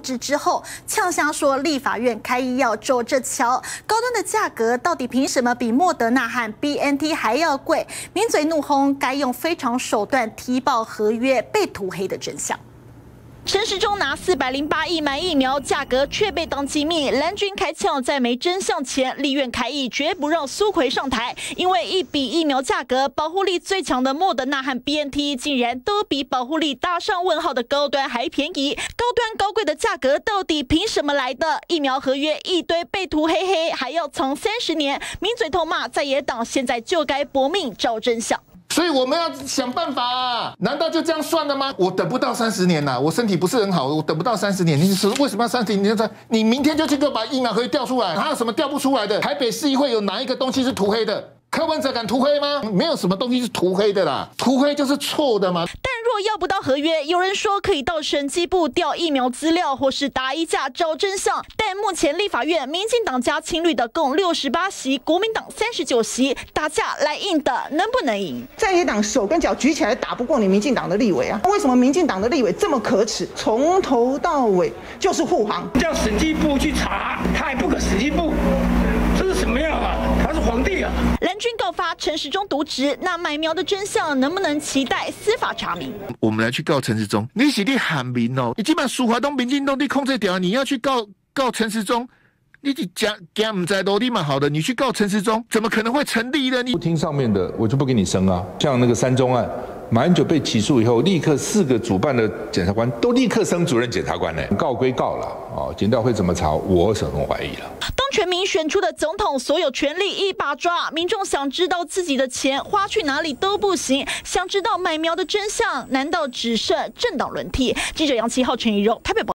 知之后，呛瞎说立法院开议要皱这桥，高端的价格到底凭什么比莫德纳和 BNT 还要贵？名嘴怒轰该用非常手段踢爆合约被涂黑的真相。 陈时中拿408亿买疫苗，价格却被当机密。蓝军开呛，在没真相前，立院开议绝不让苏揆上台，因为一比疫苗价格，保护力最强的莫德纳和 BNT 竟然都比保护力搭上问号的高端还便宜。高端高贵的价格到底凭什么来的？疫苗合约一堆被涂黑黑，还要藏30年。名嘴痛骂在野党，现在就该搏命找真相。 所以我们要想办法啊！难道就这样算了吗？我等不到30年呐，我身体不是很好，我等不到30年。你说为什么要30年？你明天就去给我把疫苗合约调出来，还有什么调不出来的？台北市议会有哪一个东西是涂黑的？柯文哲敢涂黑吗？没有什么东西是涂黑的啦，涂黑就是错的嘛。 但若要不到合约，有人说可以到审计部调疫苗资料，或是打一架找真相。但目前立法院民进党加青绿的共68席，国民党39席，打架来硬的，能不能赢？ 在野党手跟脚举起来打不过你民进党的立委啊？为什么民进党的立委这么可耻？从头到尾就是护航， 叫审计部去查，他还不可审计部，这是什么样啊？他是皇帝啊！ 蓝军告发陈时中渎职，那买苗的真相能不能期待司法查明？ 我们来去告陈时中，你是你喊民哦，你基本上苏华东、民进党你控制掉，你要去告陈时中。 你讲唔在都立马好的，你去告陈时中，怎么可能会成立呢？你不听上面的，我就不给你升啊。像那个3中案，马英九被起诉以后，立刻4个主办的检察官都立刻升主任检察官呢。告归告了，哦，检调会怎么查，我是很怀疑了。 当全民选出的总统，所有权力一把抓，民众想知道自己的钱花去哪里都不行，想知道买苗的真相，难道只剩政党轮替？记者杨7号、陈怡柔台北报。